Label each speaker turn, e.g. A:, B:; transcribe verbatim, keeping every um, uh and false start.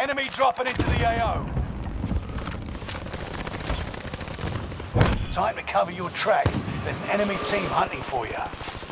A: Enemy dropping into the A O. Time to cover your tracks. There's an enemy team hunting for you.